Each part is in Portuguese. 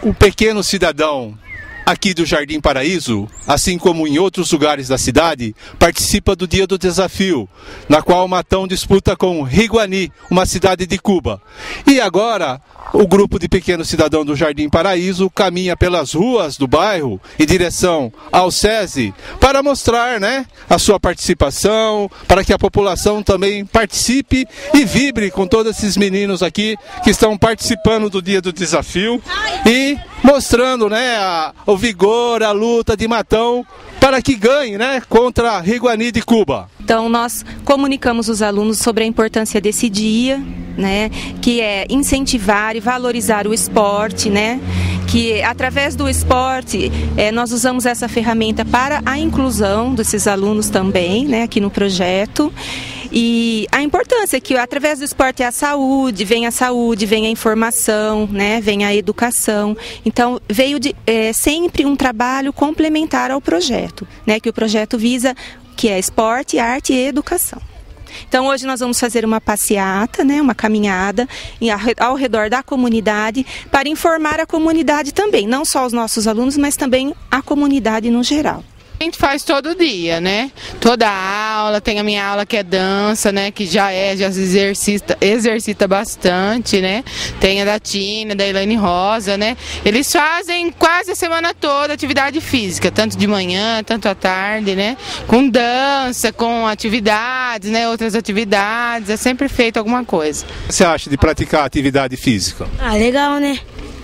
O pequeno cidadão aqui do Jardim Paraíso, assim como em outros lugares da cidade, participa do Dia do Desafio, na qual o Matão disputa com Riguani, uma cidade de Cuba. E agora, o grupo de pequeno cidadão do Jardim Paraíso caminha pelas ruas do bairro em direção ao SESI para mostrar, né, a sua participação, para que a população também participe e vibre com todos esses meninos aqui que estão participando do Dia do Desafio e mostrando, né, o vigor, a luta de Matão para que ganhe, né, contra Riguani de Cuba. Então nós comunicamos os alunos sobre a importância desse dia, né, que é incentivar e valorizar o esporte, né, que através do esporte nós usamos essa ferramenta para a inclusão desses alunos também, né, aqui no projeto. E a importância é que através do esporte é a saúde, vem a informação, né, vem a educação. Então veio sempre um trabalho complementar ao projeto, né, que o projeto visa, que é esporte, arte e educação. Então hoje nós vamos fazer uma passeata, né, uma caminhada ao redor da comunidade para informar a comunidade também, não só os nossos alunos, mas também a comunidade no geral. A gente faz todo dia, né? Toda aula, tem a minha aula que é dança, né? Que já se exercita bastante, né? Tem a da Tina, da Elaine Rosa, né? Eles fazem quase a semana toda atividade física, tanto de manhã, tanto à tarde, né? Com dança, com atividades, né? Outras atividades, é sempre feito alguma coisa. O que você acha de praticar atividade física? Ah, legal, né?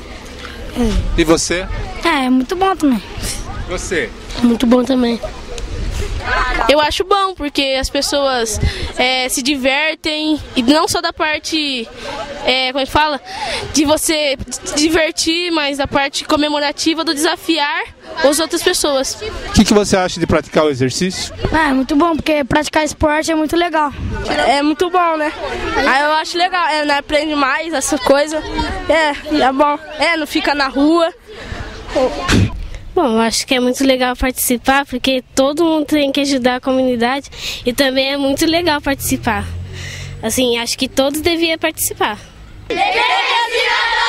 E você? É muito bom também. Você? Muito bom também. Eu acho bom, porque as pessoas se divertem, e não só da parte, como é que fala? De você divertir, mas da parte comemorativa do desafiar as outras pessoas. O que você acha de praticar o exercício? É muito bom, porque praticar esporte é muito legal. É muito bom, né? Aí eu acho legal, né? Aprende mais essa coisa. É bom. Não fica na rua. Bom, eu acho que é muito legal participar, porque todo mundo tem que ajudar a comunidade e também é muito legal participar. Assim, acho que todos deviam participar.